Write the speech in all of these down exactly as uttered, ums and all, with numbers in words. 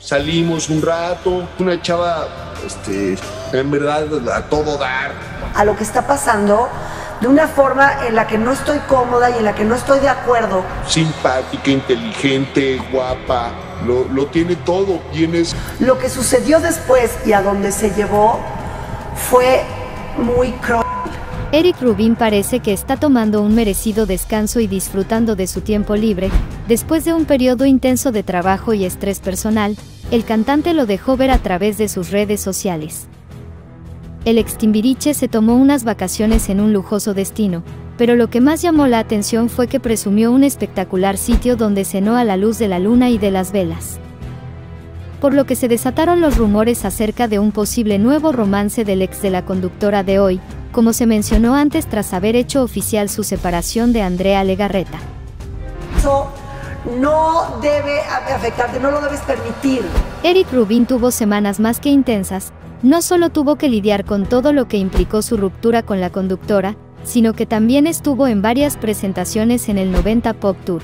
salimos un rato, una chava, este, en verdad, a todo dar. A lo que está pasando de una forma en la que no estoy cómoda y en la que no estoy de acuerdo. Simpática, inteligente, guapa, lo, lo tiene todo. Tienes... Lo que sucedió después y a donde se llevó fue muy cruel. Eric Rubin parece que está tomando un merecido descanso y disfrutando de su tiempo libre. Después de un periodo intenso de trabajo y estrés personal, el cantante lo dejó ver a través de sus redes sociales. El ex Timbiriche se tomó unas vacaciones en un lujoso destino, pero lo que más llamó la atención fue que presumió un espectacular sitio donde cenó a la luz de la luna y de las velas. Por lo que se desataron los rumores acerca de un posible nuevo romance del ex de la conductora de Hoy, como se mencionó antes tras haber hecho oficial su separación de Andrea Legarreta. Eso no debe afectarte, no lo debes permitir. Eric Rubin tuvo semanas más que intensas. No solo tuvo que lidiar con todo lo que implicó su ruptura con la conductora, sino que también estuvo en varias presentaciones en el noventa Pop Tour.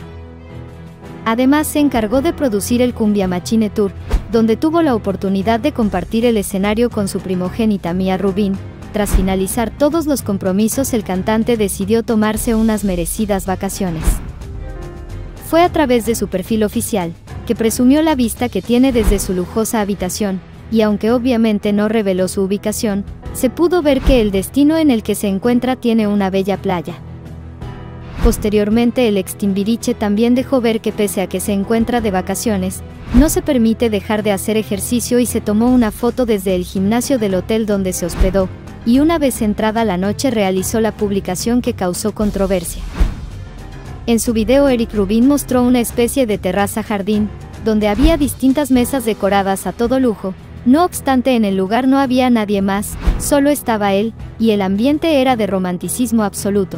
Además se encargó de producir el Cumbia Machine Tour, donde tuvo la oportunidad de compartir el escenario con su primogénita Mía Rubin. Tras finalizar todos los compromisos, el cantante decidió tomarse unas merecidas vacaciones. Fue a través de su perfil oficial, que presumió la vista que tiene desde su lujosa habitación, y aunque obviamente no reveló su ubicación, se pudo ver que el destino en el que se encuentra tiene una bella playa. Posteriormente el ex Timbiriche también dejó ver que pese a que se encuentra de vacaciones, no se permite dejar de hacer ejercicio y se tomó una foto desde el gimnasio del hotel donde se hospedó, y una vez entrada la noche realizó la publicación que causó controversia. En su video Eric Rubin mostró una especie de terraza-jardín, donde había distintas mesas decoradas a todo lujo. No obstante, en el lugar no había nadie más, solo estaba él, y el ambiente era de romanticismo absoluto.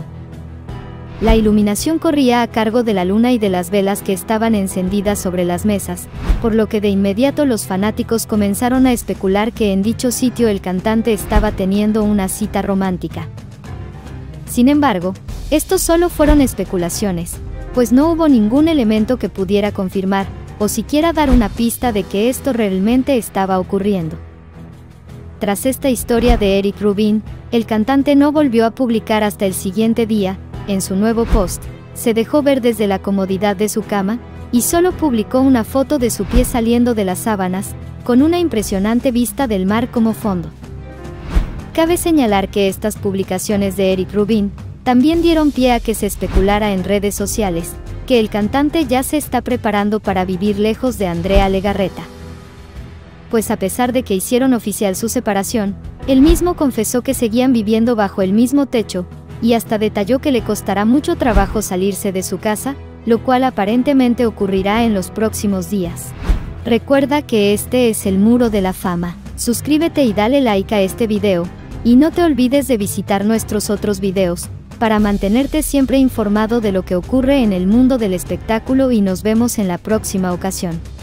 La iluminación corría a cargo de la luna y de las velas que estaban encendidas sobre las mesas, por lo que de inmediato los fanáticos comenzaron a especular que en dicho sitio el cantante estaba teniendo una cita romántica. Sin embargo, estos solo fueron especulaciones, pues no hubo ningún elemento que pudiera confirmar, o siquiera dar una pista de que esto realmente estaba ocurriendo. Tras esta historia de Eric Rubin, el cantante no volvió a publicar hasta el siguiente día. En su nuevo post, se dejó ver desde la comodidad de su cama, y solo publicó una foto de su pie saliendo de las sábanas, con una impresionante vista del mar como fondo. Cabe señalar que estas publicaciones de Eric Rubin también dieron pie a que se especulara en redes sociales que el cantante ya se está preparando para vivir lejos de Andrea Legarreta. Pues a pesar de que hicieron oficial su separación, él mismo confesó que seguían viviendo bajo el mismo techo, y hasta detalló que le costará mucho trabajo salirse de su casa, lo cual aparentemente ocurrirá en los próximos días. Recuerda que este es el Muro de la Fama. Suscríbete y dale like a este video, y no te olvides de visitar nuestros otros videos, para mantenerte siempre informado de lo que ocurre en el mundo del espectáculo, y nos vemos en la próxima ocasión.